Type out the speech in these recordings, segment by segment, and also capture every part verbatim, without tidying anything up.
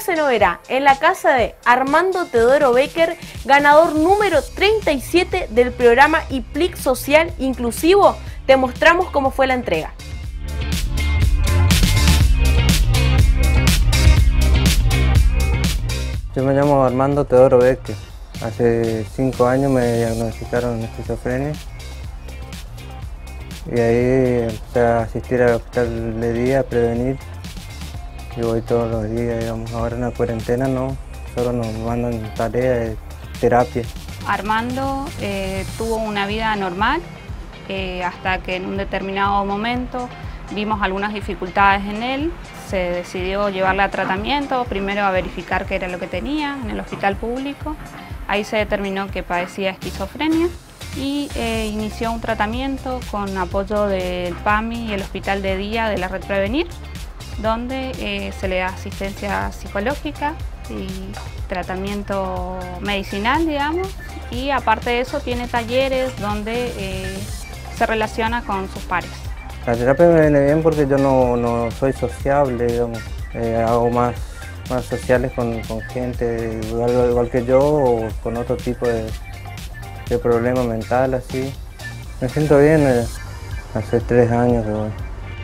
se no verá en la casa de Armando Teodoro Becker, ganador número treinta y siete del programa I P L I C Social Inclusivo. Te mostramos cómo fue la entrega. Yo me llamo Armando Teodoro Becker. Hace cinco años me diagnosticaron esquizofrenia y ahí empecé a asistir al hospital de día a prevenir. Yo voy todos los días, digamos. Ahora en la cuarentena no, solo nos mandan tareas de terapia. Armando eh, tuvo una vida normal eh, hasta que en un determinado momento vimos algunas dificultades en él. Se decidió llevarle a tratamiento, primero a verificar qué era lo que tenía en el hospital público. Ahí se determinó que padecía esquizofrenia y eh, inició un tratamiento con apoyo del P A M I y el hospital de día de la Red Prevenir, donde eh, se le da asistencia psicológica y tratamiento medicinal, digamos, y aparte de eso tiene talleres donde eh, se relaciona con sus pares. La terapia me viene bien porque yo no, no soy sociable, digamos. Eh, hago más, más sociales con, con gente igual, igual que yo o con otro tipo de, de problema mental, así. Me siento bien, eh, hace tres años que voy.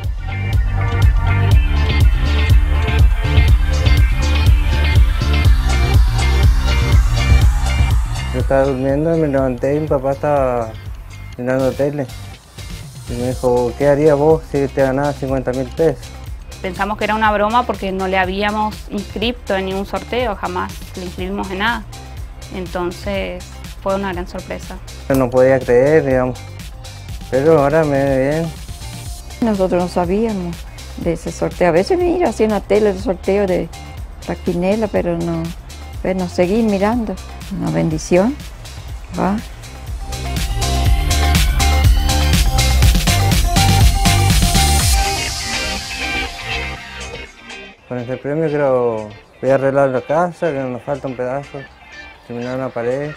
Yo estaba durmiendo y me levanté y mi papá estaba mirando tele. Y me dijo, ¿qué harías vos si te ganabas cincuenta mil pesos? Pensamos que era una broma porque no le habíamos inscrito en ningún sorteo, jamás le inscribimos en nada. Entonces fue una gran sorpresa. Yo no podía creer, digamos, pero ahora me ve bien. Nosotros no sabíamos de ese sorteo. A veces miro así en la tele el sorteo de la quinela, pero no, pero no seguí mirando. Una bendición, ¿va? Con este premio creo voy a arreglar la casa, que nos falta un pedazo, terminar una pared.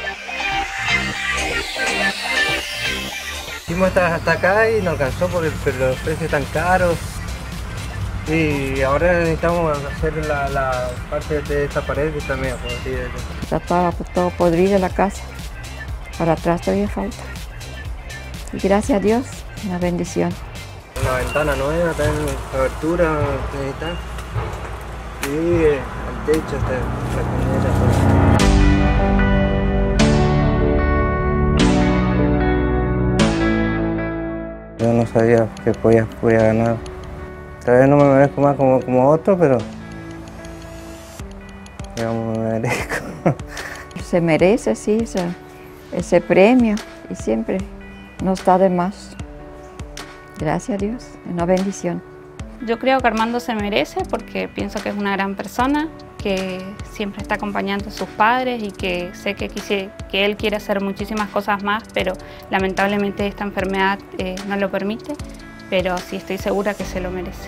Hicimos hasta, hasta acá y nos alcanzó porque los precios están caros. Y ahora necesitamos hacer la, la parte de esta pared que está medio podrida. Ya estaba todo podrido la casa, para atrás todavía falta. Y gracias a Dios, una bendición. Una ventana nueva, también abertura necesita. Y eh, el techo está la quinela. Yo no sabía que podía, podía ganar. Tal vez no me merezco más como, como otro, pero digamos, me merezco. Se merece, sí, ese, ese premio y siempre no está de más. Gracias a Dios, una bendición. Yo creo que Armando se merece porque pienso que es una gran persona, que siempre está acompañando a sus padres y que sé que, quise, que él quiere hacer muchísimas cosas más, pero lamentablemente esta enfermedad eh, no lo permite, pero sí estoy segura que se lo merece.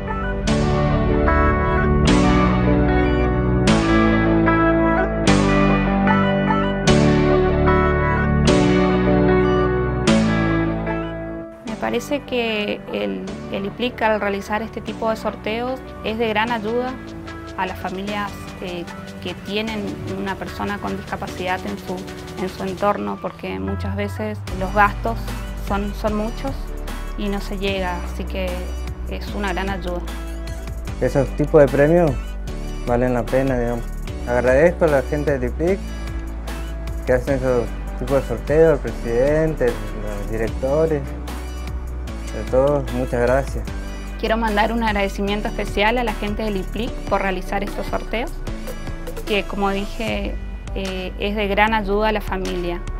Me parece que el, el I P L I C al realizar este tipo de sorteos es de gran ayuda a las familias eh, que tienen una persona con discapacidad en su, en su entorno, porque muchas veces los gastos son, son muchos y no se llega, así que es una gran ayuda. Esos tipos de premios valen la pena, digamos. Agradezco a la gente del I P L I C que hacen esos tipos de sorteos, al presidente, los directores. De todos, muchas gracias. Quiero mandar un agradecimiento especial a la gente del I P L I C por realizar estos sorteos, que como dije, eh, es de gran ayuda a la familia.